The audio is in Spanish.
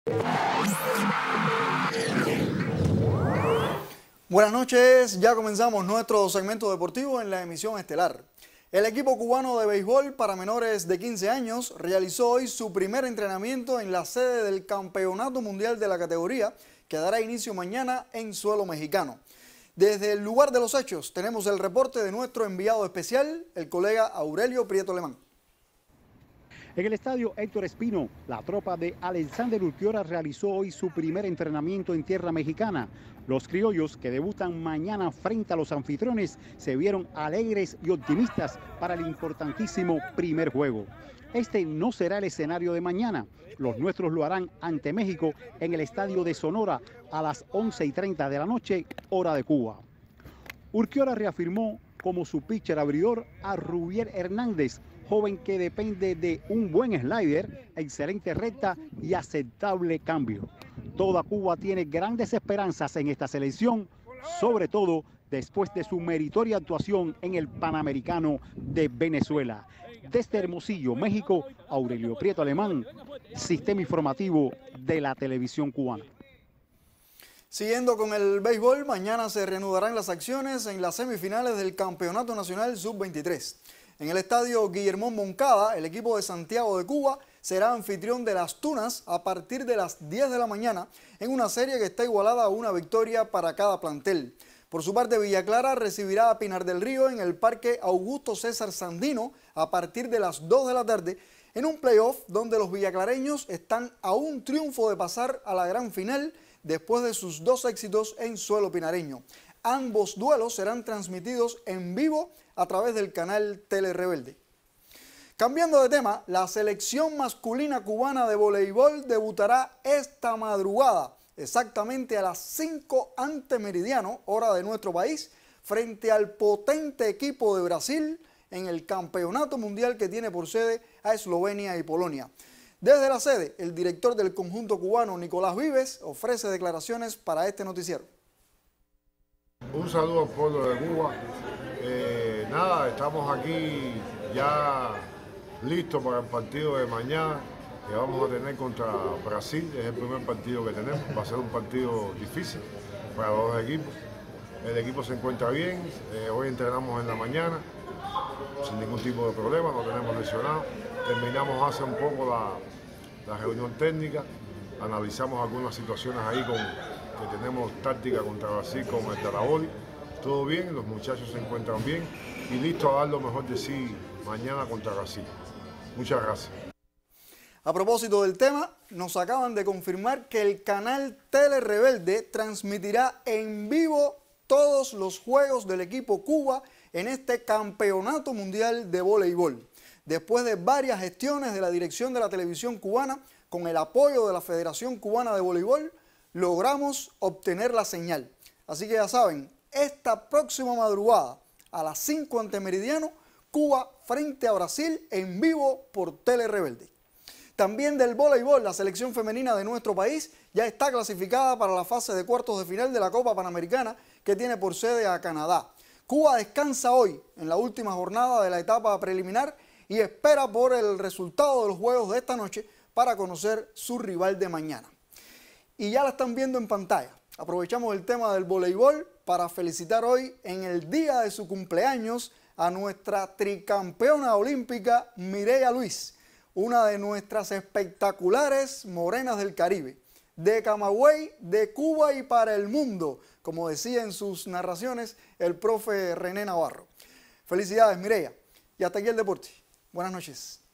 Buenas noches, ya comenzamos nuestro segmento deportivo en la emisión estelar. El equipo cubano de béisbol para menores de 15 años realizó hoy su primer entrenamiento en la sede del Campeonato Mundial de la categoría, que dará inicio mañana en suelo mexicano. Desde el lugar de los hechos tenemos el reporte de nuestro enviado especial, el colega Aurelio Prieto Alemán. En el estadio Héctor Espino, la tropa de Alexander Urquiora realizó hoy su primer entrenamiento en tierra mexicana. Los criollos, que debutan mañana frente a los anfitriones, se vieron alegres y optimistas para el importantísimo primer juego. Este no será el escenario de mañana. Los nuestros lo harán ante México en el estadio de Sonora a las 11:30 de la noche, hora de Cuba. Urquiora reafirmó como su pitcher abridor a Rubiel Hernández, joven que depende de un buen slider, excelente recta y aceptable cambio. Toda Cuba tiene grandes esperanzas en esta selección, sobre todo después de su meritoria actuación en el Panamericano de Venezuela. Desde Hermosillo, México, Aurelio Prieto Alemán, Sistema Informativo de la Televisión Cubana. Siguiendo con el béisbol, mañana se reanudarán las acciones en las semifinales del Campeonato Nacional Sub-23. En el estadio Guillermón Moncada, el equipo de Santiago de Cuba será anfitrión de las Tunas a partir de las 10 de la mañana en una serie que está igualada a una victoria para cada plantel. Por su parte, Villa Clara recibirá a Pinar del Río en el Parque Augusto César Sandino a partir de las 2 de la tarde en un playoff donde los villaclareños están a un triunfo de pasar a la gran final después de sus dos éxitos en suelo pinareño. Ambos duelos serán transmitidos en vivo a través del canal Tele Rebelde. Cambiando de tema, la selección masculina cubana de voleibol debutará esta madrugada, exactamente a las 5 ante meridiano, hora de nuestro país, frente al potente equipo de Brasil en el campeonato mundial que tiene por sede a Eslovenia y Polonia. Desde la sede, el director del conjunto cubano, Nicolás Vives, ofrece declaraciones para este noticiero. Un saludo al pueblo de Cuba. Nada, estamos aquí ya listos para el partido de mañana que vamos a tener contra Brasil. Es el primer partido que tenemos. Va a ser un partido difícil para los dos equipos. El equipo se encuentra bien. Hoy entrenamos en la mañana sin ningún tipo de problema, no tenemos lesionados. Terminamos hace un poco la reunión técnica. Analizamos algunas situaciones ahí que tenemos táctica contra Brasil con el Taraboli. Todo bien, los muchachos se encuentran bien y listos a dar lo mejor de sí mañana contra Brasil. Muchas gracias. A propósito del tema, nos acaban de confirmar que el canal Tele Rebelde transmitirá en vivo todos los juegos del equipo Cuba en este Campeonato Mundial de Voleibol. Después de varias gestiones de la dirección de la televisión cubana, con el apoyo de la Federación Cubana de Voleibol, logramos obtener la señal. Así que ya saben, esta próxima madrugada a las 5 ante meridiano, Cuba frente a Brasil en vivo por Tele Rebelde. También del voleibol, la selección femenina de nuestro país ya está clasificada para la fase de cuartos de final de la Copa Panamericana que tiene por sede a Canadá. Cuba descansa hoy en la última jornada de la etapa preliminar y espera por el resultado de los juegos de esta noche para conocer su rival de mañana. Y ya la están viendo en pantalla. Aprovechamos el tema del voleibol para felicitar hoy en el día de su cumpleaños a nuestra tricampeona olímpica Mireya Luis, una de nuestras espectaculares morenas del Caribe, de Camagüey, de Cuba y para el mundo, como decía en sus narraciones el profe René Navarro. Felicidades, Mireya, y hasta aquí el deporte. Buenas noches.